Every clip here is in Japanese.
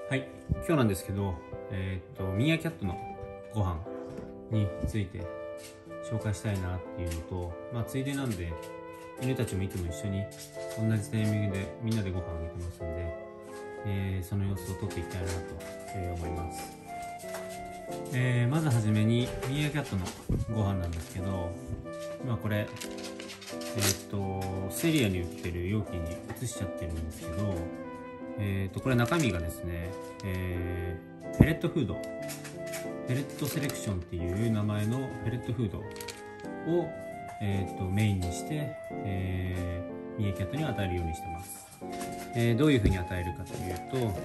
はい、今日なんですけど、ミーアキャットのご飯について紹介したいなっていうのと、ついでなんで犬たちもいつも一緒に同じタイミングでみんなでご飯あげてますんで、その様子を撮っていきたいなと思います。まずはじめにミーアキャットのご飯なんですけど、これセリアに売ってる容器に移しちゃってるんですけど、これ中身がですね、ペレットフード、ペレットセレクションっていう名前のペレットフードを、メインにして、ミーアキャットに与えるようにしてます。どういうふうに与えるかというと、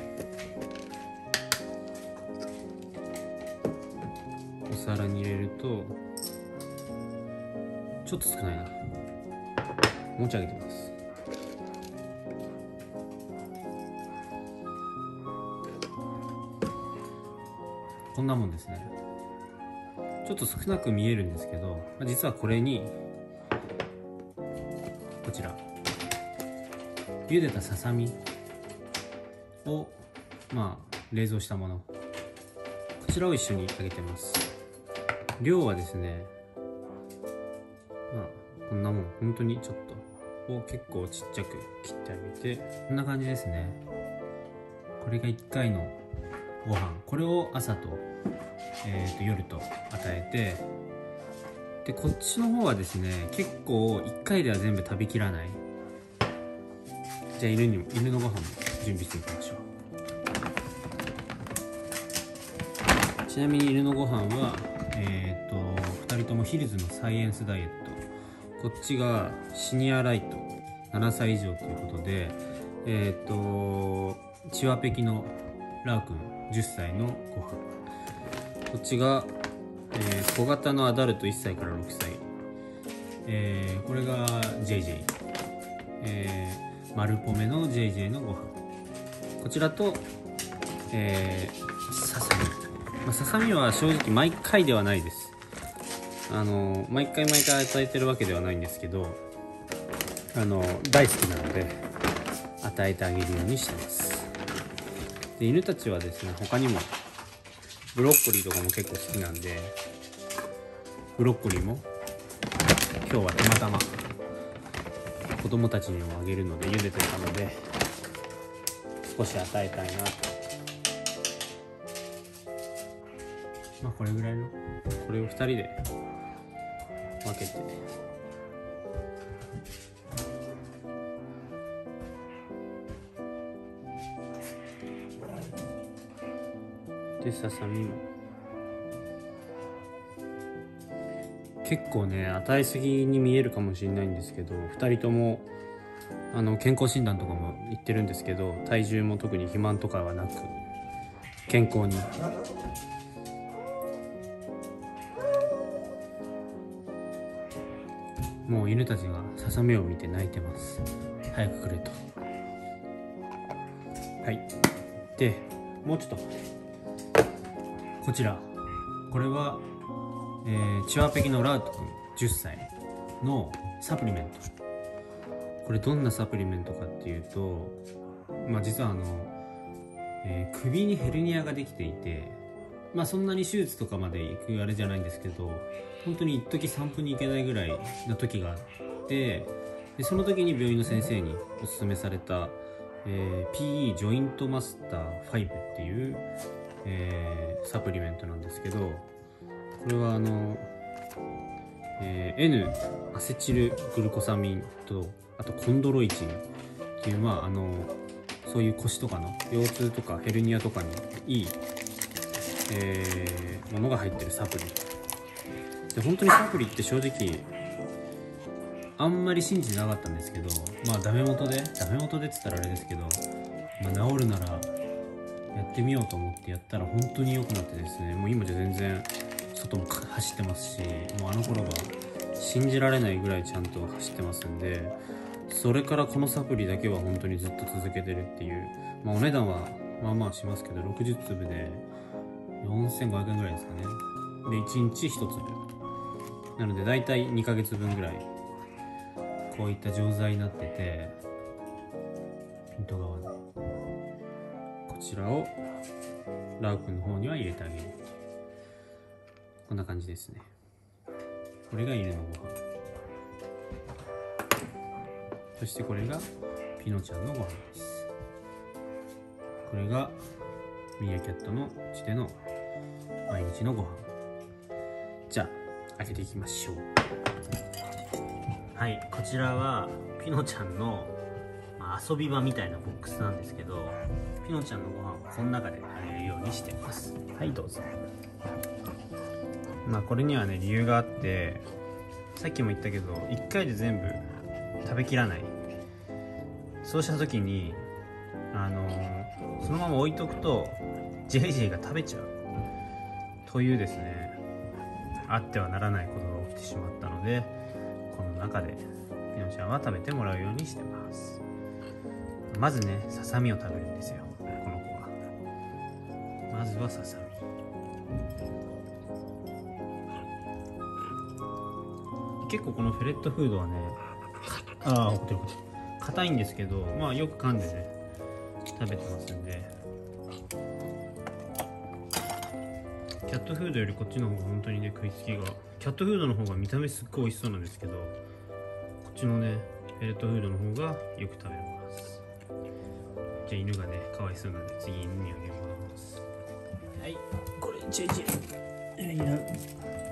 お皿に入れるとちょっと少ないな、持ち上げてます。こんなもんですね。ちょっと少なく見えるんですけど、実はこれにこちら茹でたささみを冷蔵したもの、こちらを一緒にあげてます。量はですね、こんなもん、本当にちょっとを結構ちっちゃく切ってあげて、こんな感じですね。これが1回のご飯、これを朝と、夜と与えて、でこっちの方はですね、結構1回では全部食べきらない。じゃあ犬のご飯も準備していきましょう。ちなみに犬のご飯は2人ともヒルズのサイエンスダイエット、こっちがシニアライト7歳以上ということで、チワペキのラーくん10歳のご飯、こっちが、小型のアダルト1歳から6歳、これが JJ、丸ポメの JJ のご飯、こちらと、ささみ、ささみは正直毎回ではないです。毎回与えてるわけではないんですけど、大好きなので与えてあげるようにしてます。で犬たちはですね、他にもブロッコリーとかも結構好きなんで、ブロッコリーも今日はたまたま子供たちにもあげるので茹でてたので少し与えたいなと。これぐらいの、これを2人で分けて、でささみも結構ね与えすぎに見えるかもしれないんですけど、2人とも健康診断とかも行ってるんですけど、体重も特に肥満とかはなく健康に。もう犬たちがささみを見て泣いてます。早くくれと。はい。でもうちょっと、こちら、これは、チワペキのラウトくん10歳のサプリメント。これどんなサプリメントかっていうと、実は首にヘルニアができていて、そんなに手術とかまで行くあれじゃないんですけど、本当に一時散歩に行けないぐらいの時があって、でその時に病院の先生におすすめされた、PE ジョイントマスター5っていう、サプリメントなんですけど、これはN アセチルグルコサミンと、あとコンドロイチンっていう、そういう腰とかの腰痛とかヘルニアとかにいい、ものが入ってるサプリで、本当にサプリって正直あんまり信じてなかったんですけど、ダメ元でっつったらあれですけど、治るならやってみようと思ってやったら本当に良くなってですね、もう今じゃ全然外も走ってますし、もうあの頃が信じられないぐらいちゃんと走ってますんで、それからこのサプリだけは本当にずっと続けてるっていう、お値段はしますけど、60粒で4500円ぐらいですかね。で1日1粒なのでだいたい2ヶ月分ぐらいこういった錠剤になってて、ピント側にこちらをラウくんの方には入れてあげる。こんな感じですね。これが犬のご飯。そしてこれがピノちゃんのご飯です。これがミーアキャットのうちでの毎日のご飯。じゃあ開けていきましょう。はい、こちらはピノちゃんの遊び場みたいなボックスなんですけど、ピノちゃんのご飯をこの中であげるようにしています。はい、どうぞ。これにはね理由があって、さっきも言ったけど1回で全部食べきらない。そうした時にそのまま置いとくとジェイジェイが食べちゃうというですね、あってはならないことが起きてしまったので、この中でピノちゃんは食べてもらうようにしてます。まずね、ささみを食べるんですよ、この子は。まずはささみ。結構このフェレットフードはね、硬いんですけど、よく噛んでね食べてますんで。キャットフードよりこっちの方が本当にね食いつきが、キャットフードの方が見た目すっごい美味しそうなんですけど、こっちのねフェレットフードの方がよく食べれます。じゃあ犬がねかわいそうなんで次犬にあげます。はい、これジェイジェイ。